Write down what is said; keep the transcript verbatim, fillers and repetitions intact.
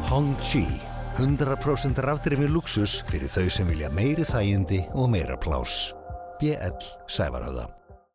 Hongqi, hundrað prósent rafdrifinn lúxus fyrir þau sem vilja meiri þægindi og meira pláss. B L Sævarhöfða.